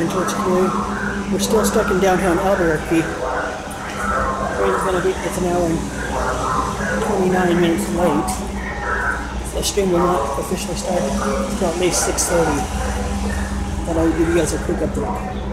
and towards Canoe. We're still stuck in downtown Albuquerque. It's an hour and 29 minutes late. The stream will not officially start until at least 6:30. Thought I would give you guys a quick update.